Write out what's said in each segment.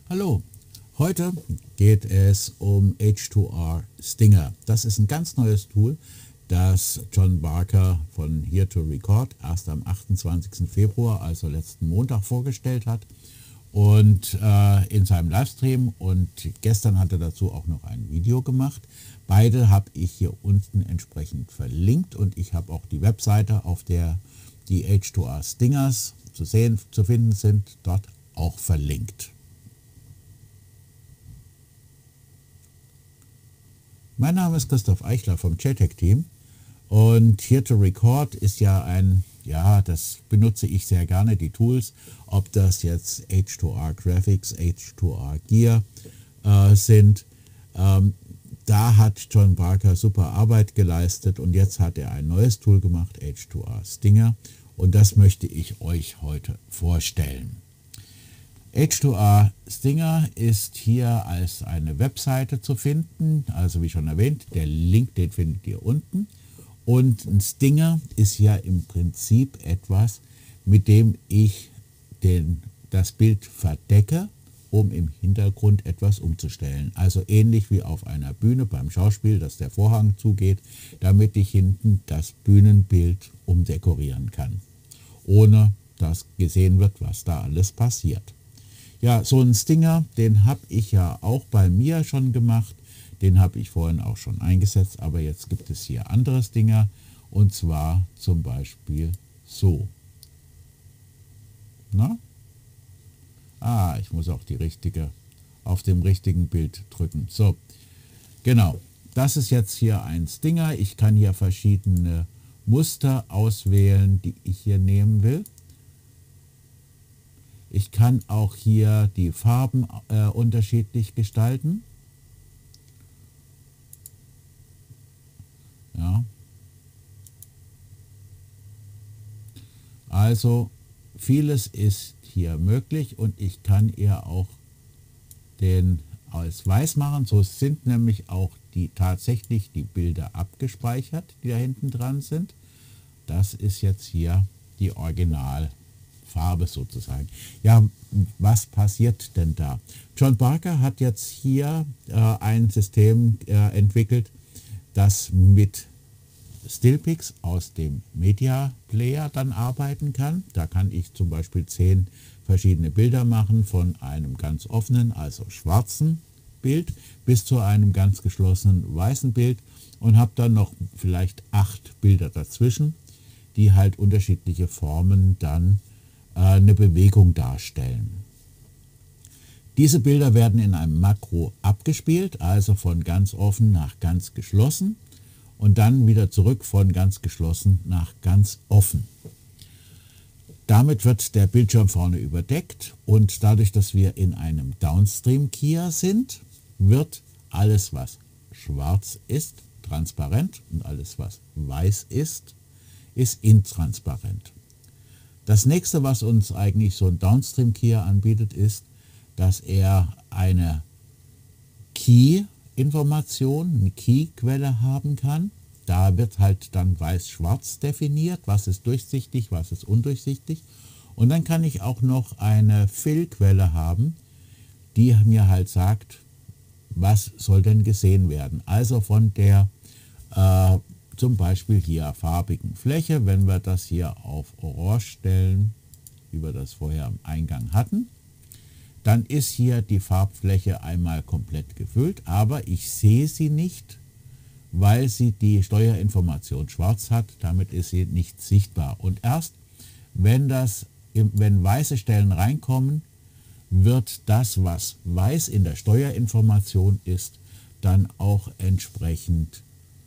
Hallo, heute geht es um H2R Stinger. Das ist ein ganz neues Tool, das John Barker von Here to Record erst am 28. Februar, also letzten Montag, vorgestellt hat. Und in seinem Livestream, und gestern hat er dazu auch noch ein Video gemacht. Beide habe ich hier unten entsprechend verlinkt, und ich habe auch die Webseite, auf der die H2R Stingers zu finden sind, dort auch verlinkt. Mein Name ist Christoph Eichler vom JTAG-Team, und Here to Record ist ja das benutze ich sehr gerne, die Tools, ob das jetzt H2R Graphics, H2R Gear sind. Da hat John Barker super Arbeit geleistet, und jetzt hat er ein neues Tool gemacht, H2R Stinger, und das möchte ich euch heute vorstellen. H2R Stinger ist hier als eine Webseite zu finden, also wie schon erwähnt, der Link, den findet ihr unten. Und ein Stinger ist ja im Prinzip etwas, mit dem ich das Bild verdecke, um im Hintergrund etwas umzustellen. Also ähnlich wie auf einer Bühne beim Schauspiel, dass der Vorhang zugeht, damit ich hinten das Bühnenbild umdekorieren kann, ohne dass gesehen wird, was da alles passiert. Ja, so einen Stinger, den habe ich ja auch bei mir schon gemacht. Den habe ich vorhin auch schon eingesetzt, aber jetzt gibt es hier andere Stinger, und zwar zum Beispiel so. Na? Ich muss auch auf dem richtigen Bild drücken. So, genau. Das ist jetzt hier ein Stinger. Ich kann hier verschiedene Muster auswählen, die ich hier nehmen will. Ich kann auch hier die Farben unterschiedlich gestalten. Ja. Also vieles ist hier möglich, und ich kann hier auch den als weiß machen. So sind nämlich auch tatsächlich die Bilder abgespeichert, die da hinten dran sind. Das ist jetzt hier die Originalfarbe sozusagen. Ja, was passiert denn da? John Barker hat jetzt hier ein System entwickelt, das mit Stillpics aus dem Media Player dann arbeiten kann. Da kann ich zum Beispiel 10 verschiedene Bilder machen, von einem ganz offenen, also schwarzen Bild, bis zu einem ganz geschlossenen weißen Bild, und habe dann noch vielleicht 8 Bilder dazwischen, die halt unterschiedliche Formen dann eine Bewegung darstellen. Diese Bilder werden in einem Makro abgespielt, also von ganz offen nach ganz geschlossen, und dann wieder zurück von ganz geschlossen nach ganz offen. Damit wird der Bildschirm vorne überdeckt, und dadurch, dass wir in einem Downstream-Keyer sind, wird alles, was schwarz ist, transparent, und alles, was weiß ist intransparent. Das nächste, was uns eigentlich so ein Downstream-Keyer anbietet, ist, dass er eine Key-Information, eine Key-Quelle haben kann. Da wird halt dann weiß-schwarz definiert, was ist durchsichtig, was ist undurchsichtig. Und dann kann ich auch noch eine Fill-Quelle haben, die mir halt sagt, was soll denn gesehen werden. Also von der zum Beispiel hier farbigen Fläche, wenn wir das hier auf Orange stellen, wie wir das vorher am Eingang hatten, dann ist hier die Farbfläche einmal komplett gefüllt, aber ich sehe sie nicht, weil sie die Steuerinformation schwarz hat. Damit ist sie nicht sichtbar. Und erst wenn weiße Stellen reinkommen, wird das, was weiß in der Steuerinformation ist, dann auch entsprechend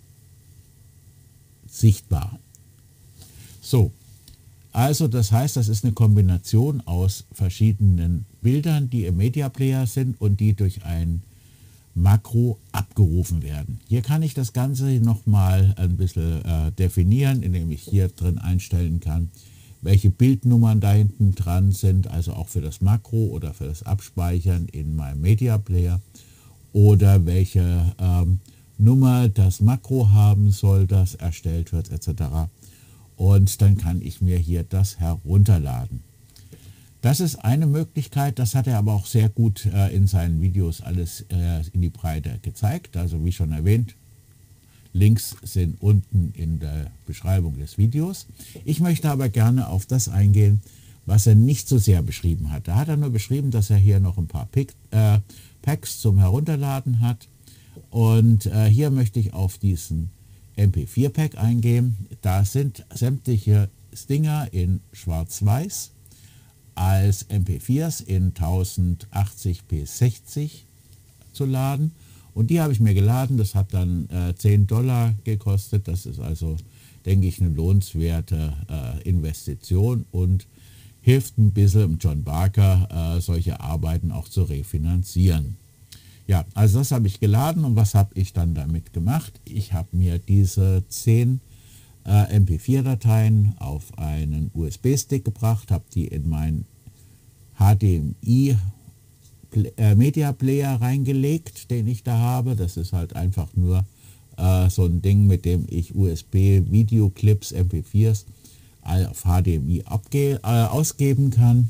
sichtbar. So, also das heißt, das ist eine Kombination aus verschiedenen Bildern, die im Media Player sind und die durch ein Makro abgerufen werden. Hier kann ich das Ganze nochmal ein bisschen definieren, indem ich hier drin einstellen kann, welche Bildnummern da hinten dran sind, also auch für das Makro oder für das Abspeichern in meinem Media Player, oder welche Nummer das Makro haben soll, das erstellt wird, etc. Und dann kann ich mir hier das herunterladen. Das ist eine Möglichkeit, das hat er aber auch sehr gut in seinen Videos alles in die Breite gezeigt. Also wie schon erwähnt, Links sind unten in der Beschreibung des Videos. Ich möchte aber gerne auf das eingehen, was er nicht so sehr beschrieben hat. Da hat er nur beschrieben, dass er hier noch ein paar Packs zum Herunterladen hat. Und hier möchte ich auf diesen MP4-Pack eingehen. Da sind sämtliche Stinger in Schwarz-Weiß als MP4s in 1080p60 zu laden. Und die habe ich mir geladen, das hat dann $10 gekostet. Das ist also, denke ich, eine lohnenswerte Investition und hilft ein bisschen John Barker, solche Arbeiten auch zu refinanzieren. Ja, also das habe ich geladen und was habe ich dann damit gemacht? Ich habe mir diese 10 MP4-Dateien auf einen USB-Stick gebracht, habe die in meinen HDMI Media Player reingelegt, den ich da habe. Das ist halt einfach nur so ein Ding, mit dem ich USB-Videoclips, MP4s auf HDMI ausgeben kann.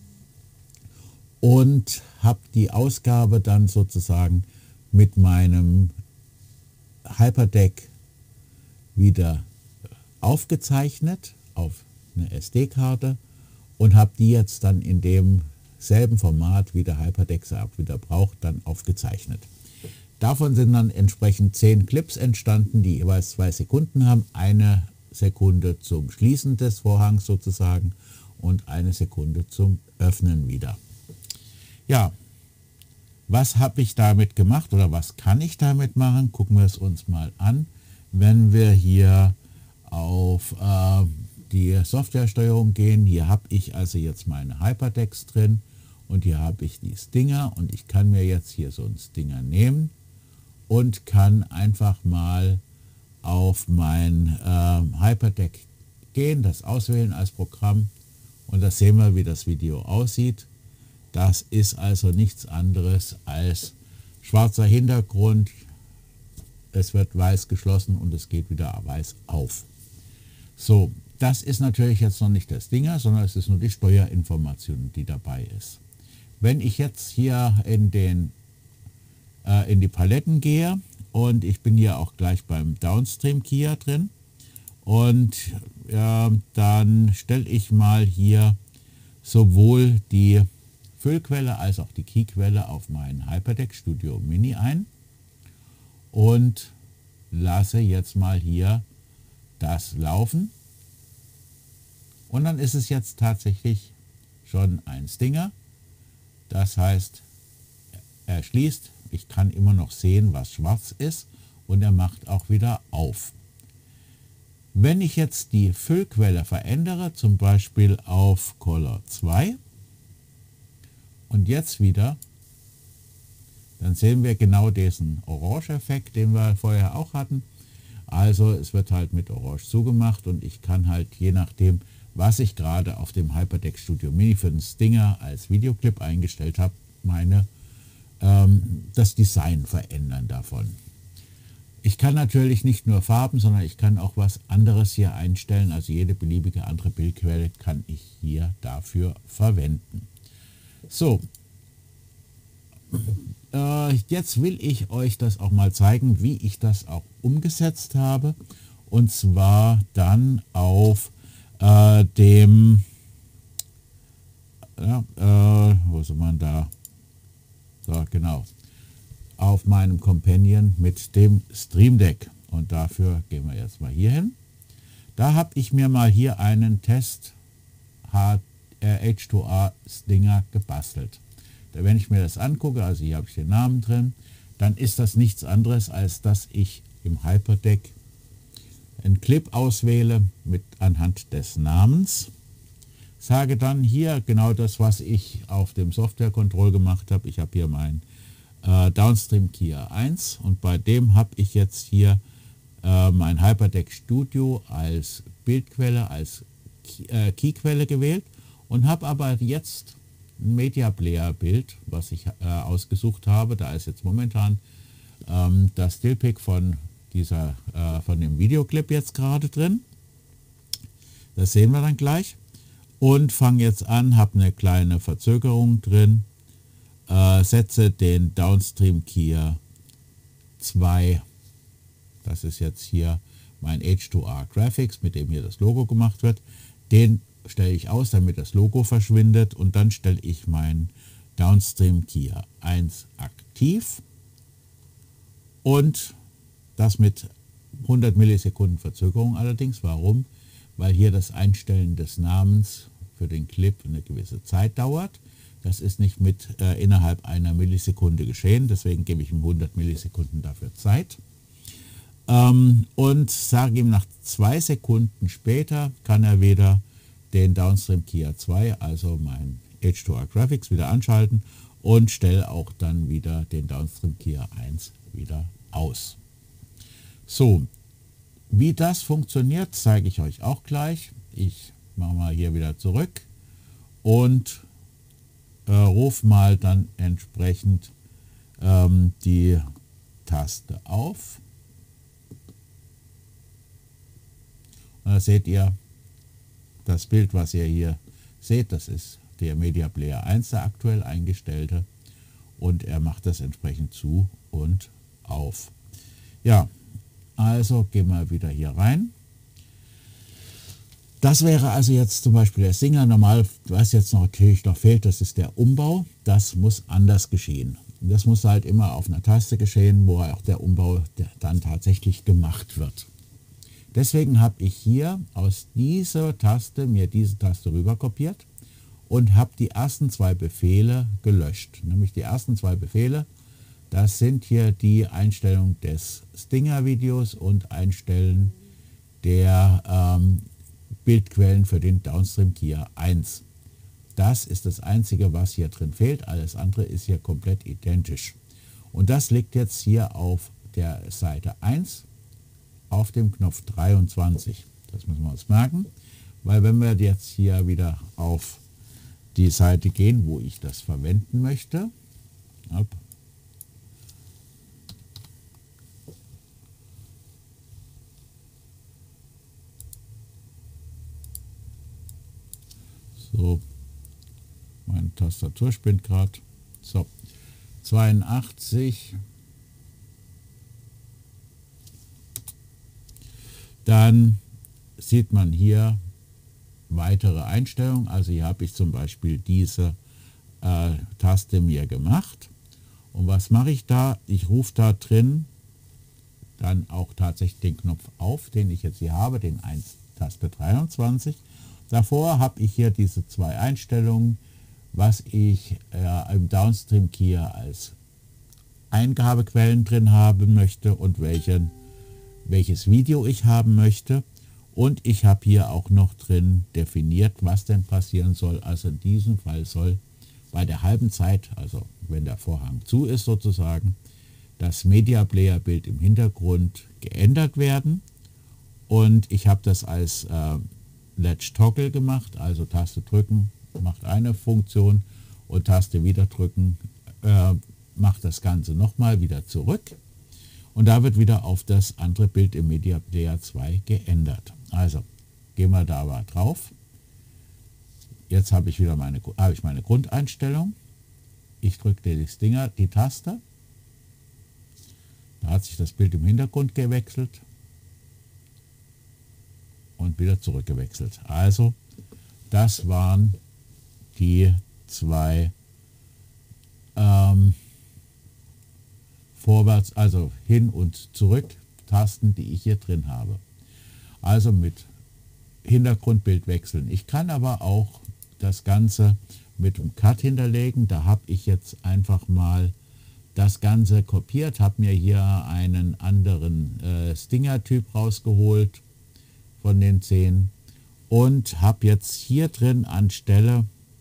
Und habe die Ausgabe dann sozusagen mit meinem Hyperdeck wieder aufgezeichnet auf eine SD-Karte und habe die jetzt dann in demselben Format, wie der Hyperdeck sie auch wieder braucht, dann aufgezeichnet. Davon sind dann entsprechend 10 Clips entstanden, die jeweils 2 Sekunden haben. Eine Sekunde zum Schließen des Vorhangs sozusagen und eine Sekunde zum Öffnen wieder. Ja, was habe ich damit gemacht oder was kann ich damit machen? Gucken wir es uns mal an. Wenn wir hier auf die Softwaresteuerung gehen, hier habe ich also jetzt meine Hyperdecks drin und hier habe ich die Stinger und ich kann mir jetzt hier so einen Stinger nehmen und kann einfach mal auf mein Hyperdeck gehen, das auswählen als Programm und da sehen wir, wie das Video aussieht. Das ist also nichts anderes als schwarzer Hintergrund, es wird weiß geschlossen und es geht wieder weiß auf. So, das ist natürlich jetzt noch nicht der Stinger, sondern es ist nur die Steuerinformation, die dabei ist. Wenn ich jetzt hier in die Paletten gehe und ich bin hier auch gleich beim Downstream Keyer drin und dann stelle ich mal hier sowohl die Füllquelle als auch die Keyquelle auf meinen Hyperdeck Studio Mini ein und lasse jetzt mal hier das laufen. Und dann ist es jetzt tatsächlich schon ein Stinger. Das heißt, er schließt, ich kann immer noch sehen, was schwarz ist und er macht auch wieder auf. Wenn ich jetzt die Füllquelle verändere, zum Beispiel auf Color 2, und jetzt wieder, dann sehen wir genau diesen Orange-Effekt, den wir vorher auch hatten. Also es wird halt mit Orange zugemacht und ich kann halt je nachdem, was ich gerade auf dem Hyperdeck Studio Mini für den Stinger als Videoclip eingestellt habe, das Design verändern davon. Ich kann natürlich nicht nur Farben, sondern ich kann auch was anderes hier einstellen. Also jede beliebige andere Bildquelle kann ich hier dafür verwenden. So, jetzt will ich euch das auch mal zeigen, wie ich das auch umgesetzt habe. Und zwar dann auf dem, wo ist man da? So, genau, auf meinem Companion mit dem Stream Deck. Und dafür gehen wir jetzt mal hier hin. Da habe ich mir mal hier einen Test H2A Stinger gebastelt. Wenn ich mir das angucke, also hier habe ich den Namen drin, dann ist das nichts anderes, als dass ich im Hyperdeck einen Clip auswähle anhand des Namens, sage dann hier genau das, was ich auf dem Software Control gemacht habe. Ich habe hier mein Downstream Keyer 1 und bei dem habe ich jetzt hier mein Hyperdeck Studio als Bildquelle, als Keyquelle gewählt und habe aber jetzt ein Media Player Bild, was ich ausgesucht habe. Da ist jetzt momentan das Stillpick von dem Videoclip jetzt gerade drin. Das sehen wir dann gleich. und fange jetzt an, habe eine kleine Verzögerung drin, setze den Downstream Keyer 2, das ist jetzt hier mein H2R Graphics, mit dem hier das Logo gemacht wird, den stelle ich aus, damit das Logo verschwindet, und dann stelle ich meinen Downstream Keyer 1 aktiv und das mit 100 Millisekunden Verzögerung allerdings. Warum? Weil hier das Einstellen des Namens für den Clip eine gewisse Zeit dauert. Das ist nicht mit innerhalb einer Millisekunde geschehen, deswegen gebe ich ihm 100 Millisekunden dafür Zeit. Und sage ihm, nach 2 Sekunden später kann er wieder den Downstream Keyer 2, also mein H2R Graphics, wieder anschalten und stelle auch dann wieder den Downstream Keyer 1 wieder aus. So, wie das funktioniert, zeige ich euch auch gleich. Ich mache mal hier wieder zurück und rufe mal dann entsprechend die Taste auf. Und da seht ihr das Bild, was ihr hier seht, das ist der Media Player 1, der aktuell eingestellte, und er macht das entsprechend zu und auf. Ja, also gehen wir wieder hier rein. Das wäre also jetzt zum Beispiel der Singer. Normal, was jetzt natürlich noch fehlt, das ist der Umbau. Das muss anders geschehen. Und das muss halt immer auf einer Taste geschehen, wo auch der Umbau dann tatsächlich gemacht wird. Deswegen habe ich hier aus dieser Taste mir diese Taste rüber kopiert und habe die ersten 2 Befehle gelöscht. Nämlich die ersten 2 Befehle, das sind hier die Einstellung des Stinger-Videos und Einstellen der Bildquellen für den Downstream Keyer 1. Das ist das Einzige, was hier drin fehlt. Alles andere ist hier komplett identisch. Und das liegt jetzt hier auf der Seite 1 auf dem Knopf 23. Das müssen wir uns merken, weil wenn wir jetzt hier wieder auf die Seite gehen, wo ich das verwenden möchte, so, meine Tastatur spinnt gerade, so, 82, dann sieht man hier weitere Einstellungen. Also hier habe ich zum Beispiel diese Taste mir gemacht. Und was mache ich da? Ich rufe da drin dann auch tatsächlich den Knopf auf, den ich jetzt hier habe, den 1 Taste 23. Davor habe ich hier diese 2 Einstellungen, was ich im Downstream Keyer als Eingabequellen drin haben möchte und welches Video ich haben möchte. Und ich habe hier auch noch drin definiert, was denn passieren soll. Also in diesem Fall soll bei der halben Zeit, also wenn der Vorhang zu ist sozusagen, das Media Player Bild im Hintergrund geändert werden. Und ich habe das als Latch Toggle gemacht, also Taste drücken macht eine Funktion und Taste wieder drücken macht das Ganze nochmal wieder zurück. Und da wird wieder auf das andere Bild im Media Player 2 geändert. Also gehen wir da mal drauf. Jetzt habe ich wieder meine Grundeinstellung. Ich drücke die Taste. Da hat sich das Bild im Hintergrund gewechselt und wieder zurückgewechselt. Also das waren die 2 Vorwärts, also hin und zurück Tasten, die ich hier drin habe. Also mit Hintergrundbild wechseln. Ich kann aber auch das Ganze mit einem Cut hinterlegen. Da habe ich jetzt einfach mal das Ganze kopiert, habe mir hier einen anderen Stinger-Typ rausgeholt von den 10 und habe jetzt hier drin anstelle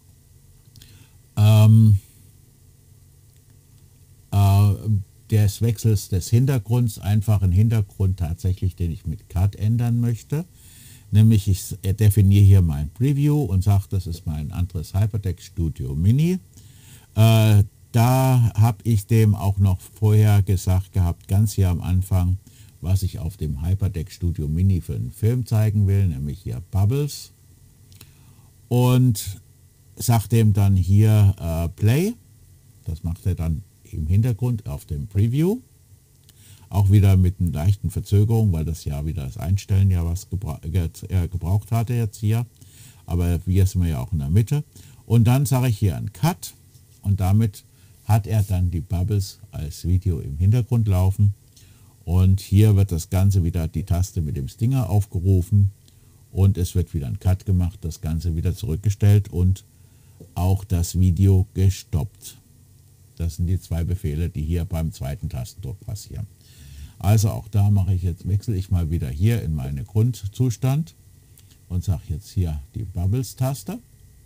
des Wechsels des Hintergrunds einfach einen Hintergrund tatsächlich, den ich mit Cut ändern möchte. Nämlich ich definiere hier mein Preview und sage, das ist mein anderes Hypertext Studio Mini. Da habe ich dem auch noch vorher gesagt gehabt, ganz hier am Anfang, was ich auf dem Hypertext Studio Mini für einen Film zeigen will, nämlich hier Bubbles. und sagt dem dann hier Play. Das macht er dann im Hintergrund auf dem Preview. Auch wieder mit einer leichten Verzögerung, weil das ja wieder das Einstellen ja was gebraucht hatte jetzt hier. Aber wir sind ja auch in der Mitte. Und dann sage ich hier einen Cut und damit hat er dann die Bubbles als Video im Hintergrund laufen. Und hier wird das Ganze wieder, die Taste mit dem Stinger aufgerufen und es wird wieder ein Cut gemacht, das Ganze wieder zurückgestellt und auch das Video gestoppt. Das sind die zwei Befehle, die hier beim zweiten Tastendruck passieren. Also auch da wechsle ich mal wieder hier in meinen Grundzustand und sage jetzt hier die Bubbles-Taste.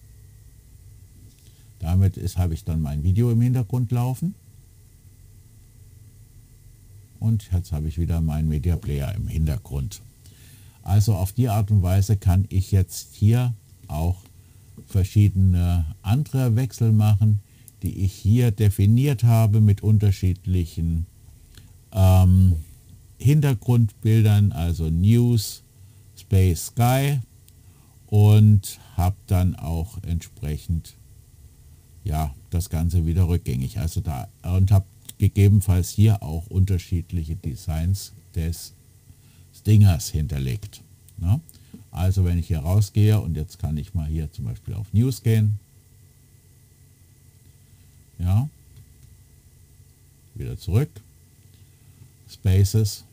Damit habe ich dann mein Video im Hintergrund laufen. Und jetzt habe ich wieder meinen Media Player im Hintergrund. Also auf die Art und Weise kann ich jetzt hier auch verschiedene andere Wechsel machen, die ich hier definiert habe mit unterschiedlichen Hintergrundbildern, also News, Space, Sky, und habe dann auch entsprechend ja das Ganze wieder rückgängig. Also da und habe gegebenenfalls hier auch unterschiedliche Designs des Stingers hinterlegt. Ne? Also wenn ich hier rausgehe und jetzt kann ich mal hier zum Beispiel auf News gehen. Ja, wieder zurück. Spaces.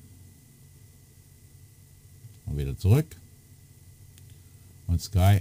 Und wieder zurück. Und Sky.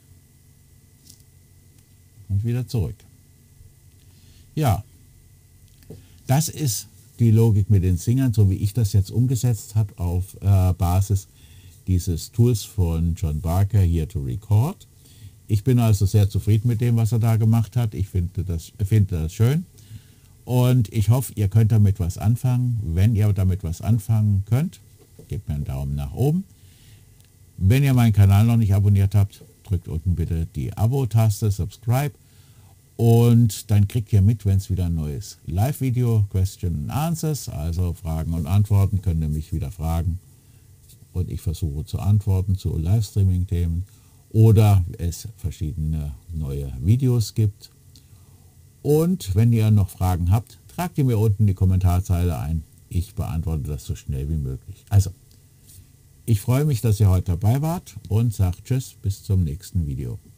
Und wieder zurück. Ja, das ist die Logik mit den Singern, so wie ich das jetzt umgesetzt habe auf Basis dieses Tools von John Barker, Here to Record. Ich bin also sehr zufrieden mit dem, was er da gemacht hat. Ich finde das schön. Und ich hoffe, ihr könnt damit was anfangen. Wenn ihr damit was anfangen könnt, gebt mir einen Daumen nach oben. Wenn ihr meinen Kanal noch nicht abonniert habt, drückt unten bitte die Abo-Taste, Subscribe. Und dann kriegt ihr mit, wenn es wieder ein neues Live-Video, Question and Answers, also Fragen und Antworten, könnt ihr mich wieder fragen. Und ich versuche zu antworten zu Livestreaming-Themen. Oder es verschiedene neue Videos gibt. Und wenn ihr noch Fragen habt, tragt ihr mir unten in die Kommentarzeile ein. Ich beantworte das so schnell wie möglich. Also, ich freue mich, dass ihr heute dabei wart und sage Tschüss, bis zum nächsten Video.